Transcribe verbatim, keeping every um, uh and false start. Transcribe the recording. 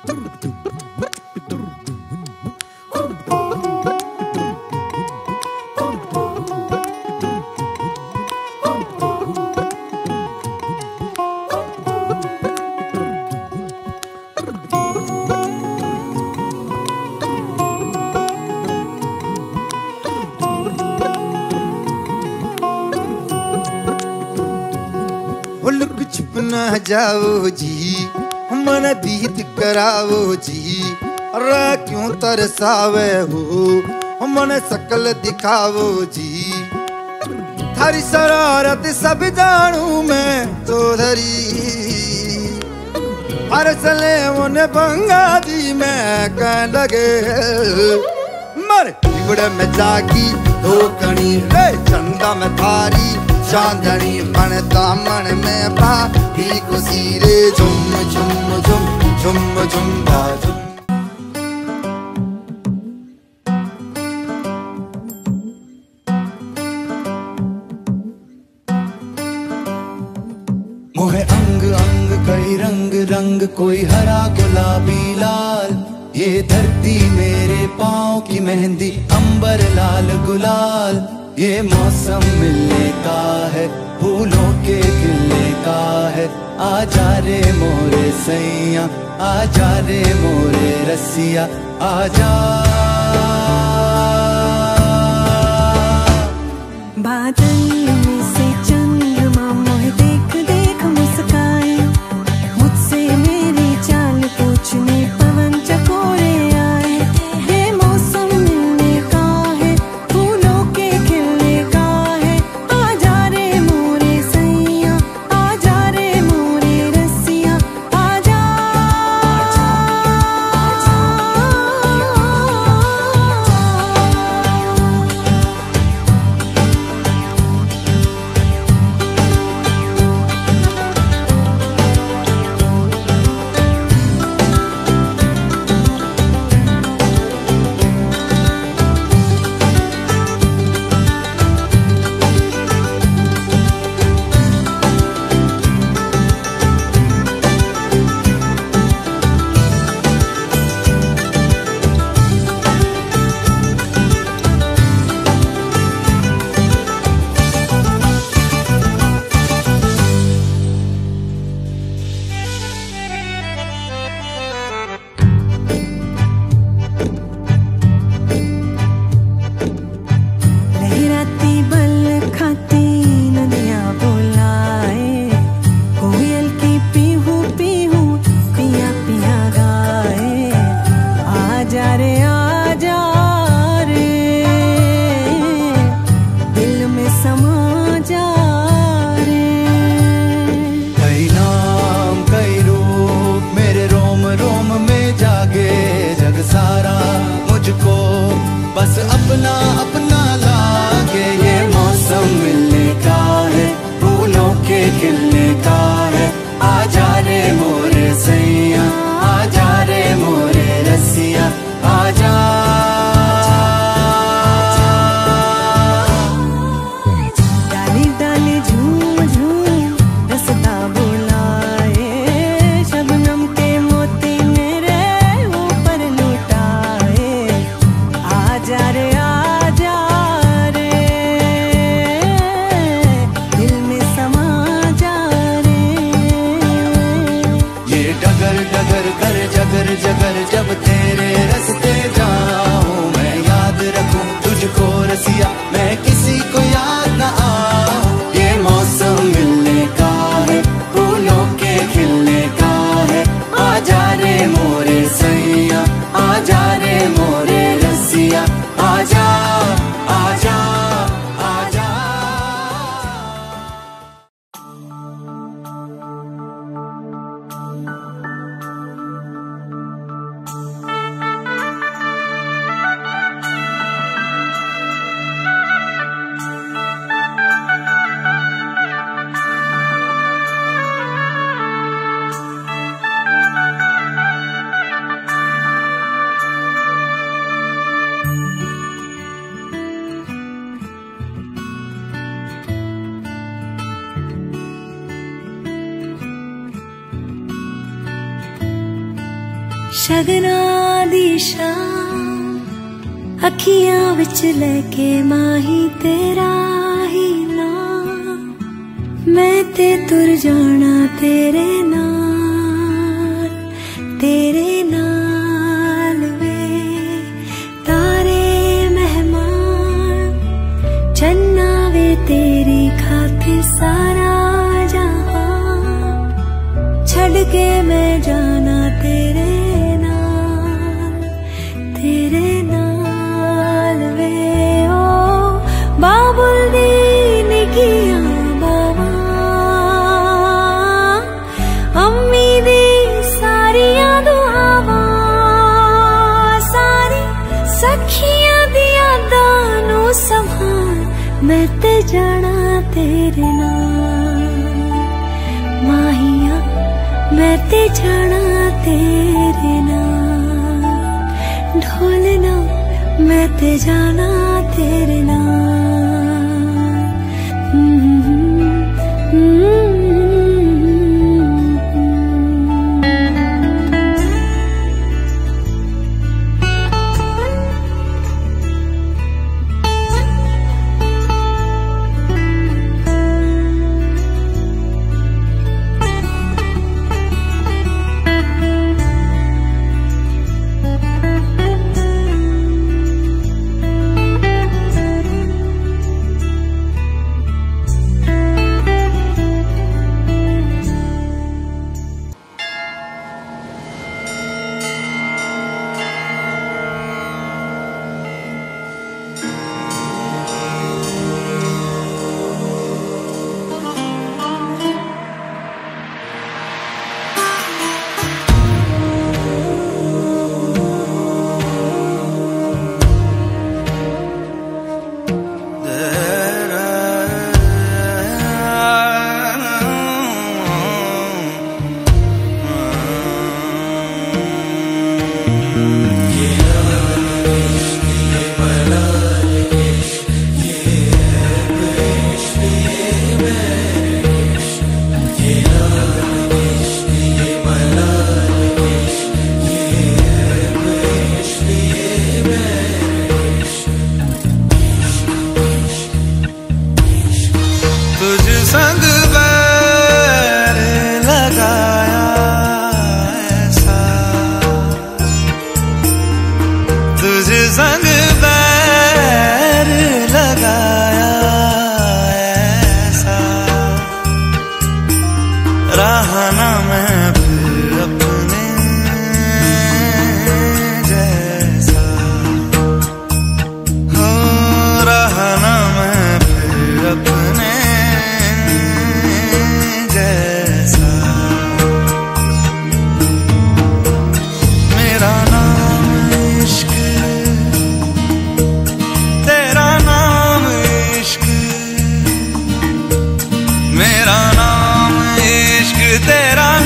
Look छुप ना जाओ जी, मन दीद कराओ जी, अरे क्यों तरसावे हो, मन शकल दिखाओ जी। थारी शरारत सब जानू मैं चौधरी, हर सले उन्हें बंगा दी मैं कह लगे। मर बिगड़ में जागी धोकनी रे, चंदा में थारी चांदनी, मन दामन में बाकी खुशी रे, झुम झुम झुम झुम झुम बाजुम। मोहे अंग अंग कई रंग रंग, कोई हरा गुलाबी लाल, ये धरती मेरे पाँव की मेहंदी, अंबर लाल गुलाल। ये मौसम मिलने का है, फूलों के खिलने का है, आजा रे मोरे सैया, आजा रे मोरे रसिया, आजा। बादल में से चंद्रमा मोहे देख देख मुस्काए, मुझसे मेरी चाल पूछने पवन चकोरे आए। ये मौसम मिलने का है, फूलों के खिलने का है, आजा रे मोरे सैया, आजा रे मोरे रसिया, आजा। शगना दी शाम अखियां विच लेके माही तेरा ही नाम, मैं ते तुर जाना तेरे नाल, तेरे नाल वे तारे मेहमान, चन्ना वे तेरी खातिर सारा जहां, छड़ के मैं जाना तेरे नाल, तेरे नाल वे ओ बाबुल दी निकियां बावा, अम्मी दी सारियां दुआवां, सारी सखियां दी यादां नू संभाल, मैं ते जाना तेरे नाल, माहिया मैं ते जाना तेरे नाल, ढोलना मैं ते जाना तेरे नाल। मेरा नाम इश्क तेरा